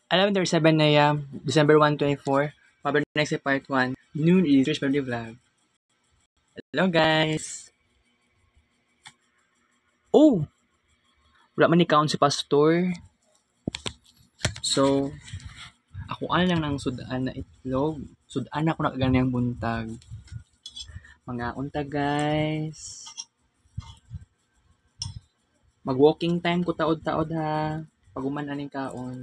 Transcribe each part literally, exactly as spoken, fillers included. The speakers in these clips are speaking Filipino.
eleven thirty-seven a m, December first, twenty-four. Power next part one. Noon is Trish Family Vlog. Hello guys! Oh! Wala man ni-count si Pastor. So, ako ano lang ng sudan na itlog. Sudan ako na kaganyang buntag. Mga unta guys. Mag-walking time ko taod-taod ha. Paguman aning kaon.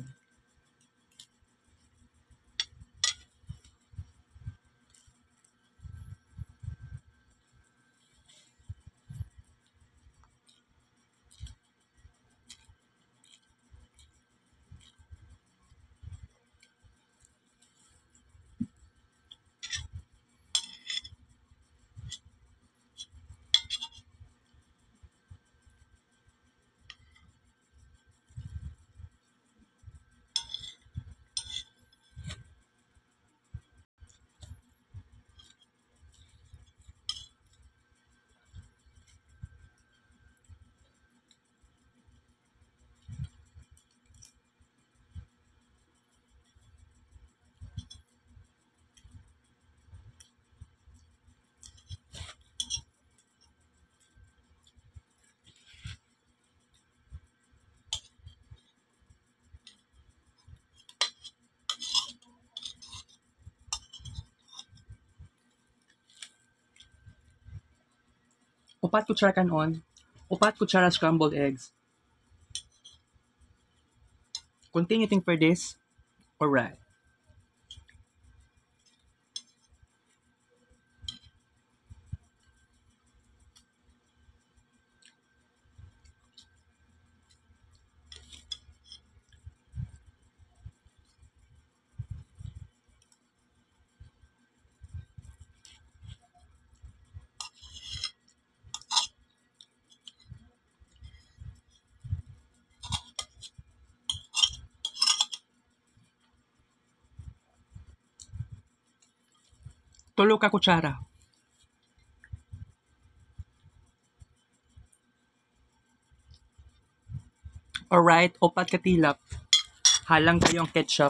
Upat kutsara kanon. Upat kutsara scrambled eggs. Continue think for this. Alright. Tulo ka kutsara. Alright, upat ka tilap. Halang kayo ang ketchup.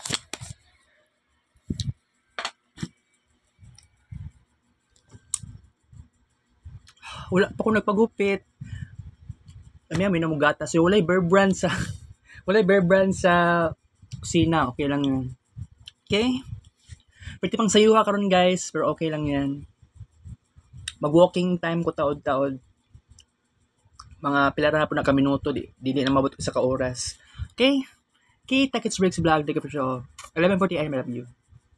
Wala pa ko nagpagupit. Kami amin na mugata. So, walay Bear Brand sa walay Bear Brand sa kusina. Okay lang yun. Okay? Pwede pang sayuha karon guys, pero okay lang yan. Mag-walking time ko taod-taod. Mga pilara na po na kaminuto, di, di, di na mabot sa ka-oras. Okay? Okay, Takits Breaks Vlog. Thank you for show. eleven forty, I love you.